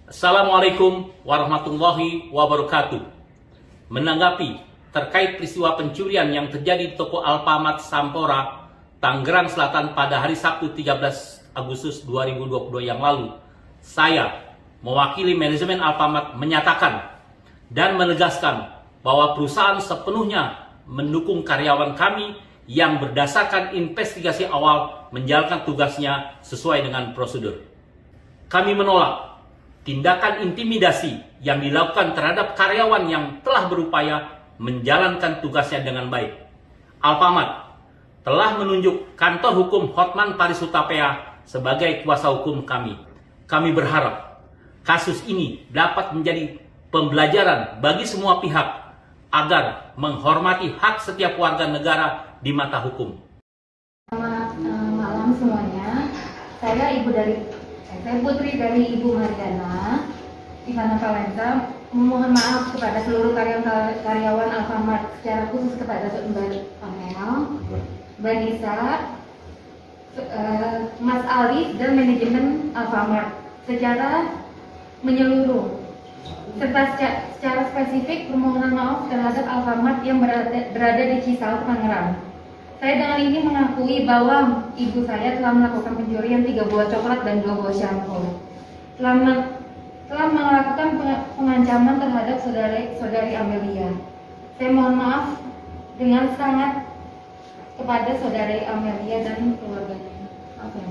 Assalamualaikum warahmatullahi wabarakatuh. Menanggapi terkait peristiwa pencurian yang terjadi di toko Alfamart Sampora, Tangerang Selatan pada hari Sabtu 13 Agustus 2022 yang lalu, saya mewakili manajemen Alfamart menyatakan dan menegaskan bahwa perusahaan sepenuhnya mendukung karyawan kami yang berdasarkan investigasi awal menjalankan tugasnya sesuai dengan prosedur. Kami menolak tindakan intimidasi yang dilakukan terhadap karyawan yang telah berupaya menjalankan tugasnya dengan baik. Alfamart telah menunjuk kantor hukum Hotman Paris Hutapea sebagai kuasa hukum kami. Kami berharap kasus ini dapat menjadi pembelajaran bagi semua pihak agar menghormati hak setiap warga negara di mata hukum. Selamat malam semuanya. Saya Putri dari Ibu Mariana Ivana Valenza. Memohon maaf kepada seluruh karyawan Alfamart, secara khusus kepada Mbak Amel, Mbak Nisa, Mas Ali dan manajemen Alfamart secara menyeluruh, serta secara spesifik permohonan maaf terhadap Alfamart yang berada di Cisauk, Tangerang. Saya dengan ini mengakui bahwa ibu saya telah melakukan pencurian 3 buah coklat dan 2 buah shampoo. Telah melakukan pengancaman terhadap saudari Amelia. Saya mohon maaf dengan sangat kepada saudari Amelia dan keluarganya. Maaf ya.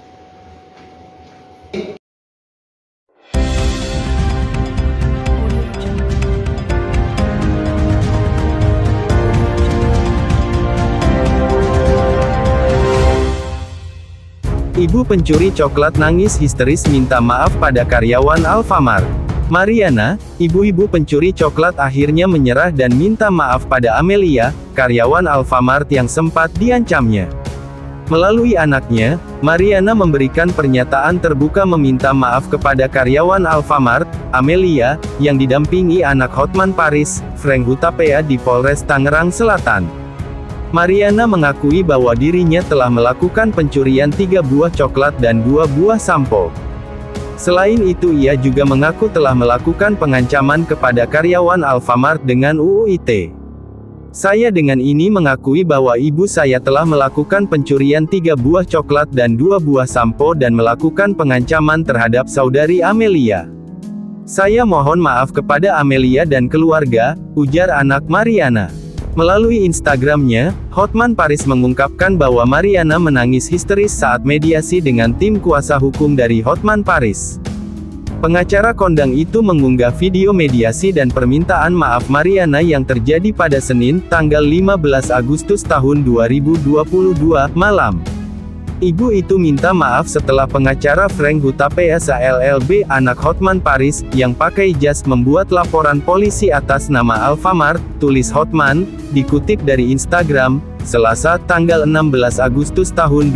Ibu pencuri coklat nangis histeris minta maaf pada karyawan Alfamart. Mariana, ibu-ibu pencuri coklat akhirnya menyerah dan minta maaf pada Amelia, karyawan Alfamart yang sempat diancamnya. Melalui anaknya, Mariana memberikan pernyataan terbuka meminta maaf kepada karyawan Alfamart, Amelia, yang didampingi anak Hotman Paris, Frank Hutapea di Polres Tangerang Selatan. Mariana mengakui bahwa dirinya telah melakukan pencurian 3 buah coklat dan 2 buah sampo. Selain itu ia juga mengaku telah melakukan pengancaman kepada karyawan Alfamart dengan UU ITE. Saya dengan ini mengakui bahwa ibu saya telah melakukan pencurian 3 buah coklat dan 2 buah sampo dan melakukan pengancaman terhadap saudari Amelia. Saya mohon maaf kepada Amelia dan keluarga, ujar anak Mariana. Melalui Instagramnya, Hotman Paris mengungkapkan bahwa Mariana menangis histeris saat mediasi dengan tim kuasa hukum dari Hotman Paris. Pengacara kondang itu mengunggah video mediasi dan permintaan maaf Mariana yang terjadi pada Senin, tanggal 15 Agustus tahun 2022, malam. Ibu itu minta maaf setelah pengacara Frank Hutapea LLB, anak Hotman Paris, yang pakai jas membuat laporan polisi atas nama Alfamart, tulis Hotman, dikutip dari Instagram, Selasa tanggal 16 Agustus tahun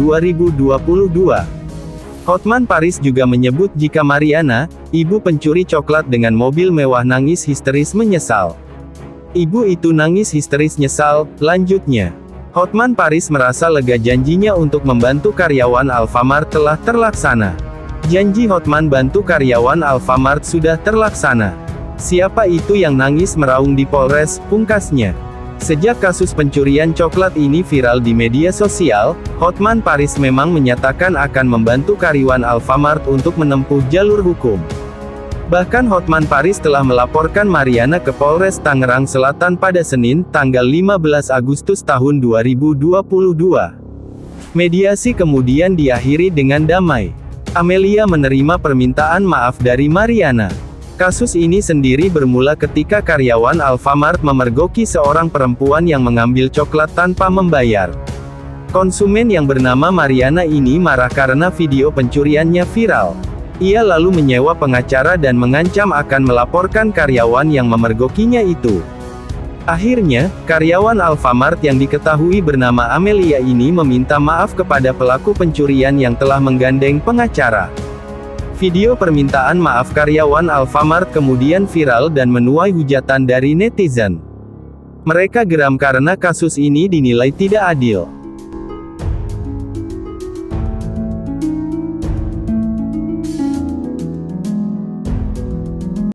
2022. Hotman Paris juga menyebut jika Mariana, ibu pencuri coklat dengan mobil mewah nangis histeris menyesal. Ibu itu nangis histeris nyesal, lanjutnya. Hotman Paris merasa lega janjinya untuk membantu karyawan Alfamart telah terlaksana. Janji Hotman bantu karyawan Alfamart sudah terlaksana. Siapa itu yang nangis meraung di Polres, pungkasnya. Sejak kasus pencurian coklat ini viral di media sosial, Hotman Paris memang menyatakan akan membantu karyawan Alfamart untuk menempuh jalur hukum. Bahkan Hotman Paris telah melaporkan Mariana ke Polres Tangerang Selatan pada Senin, tanggal 15 Agustus tahun 2022. Mediasi kemudian diakhiri dengan damai. Amelia menerima permintaan maaf dari Mariana. Kasus ini sendiri bermula ketika karyawan Alfamart memergoki seorang perempuan yang mengambil coklat tanpa membayar. Konsumen yang bernama Mariana ini marah karena video pencuriannya viral. Ia lalu menyewa pengacara dan mengancam akan melaporkan karyawan yang memergokinya itu. Akhirnya, karyawan Alfamart yang diketahui bernama Amelia ini meminta maaf kepada pelaku pencurian yang telah menggandeng pengacara. Video permintaan maaf karyawan Alfamart kemudian viral dan menuai hujatan dari netizen. Mereka geram karena kasus ini dinilai tidak adil.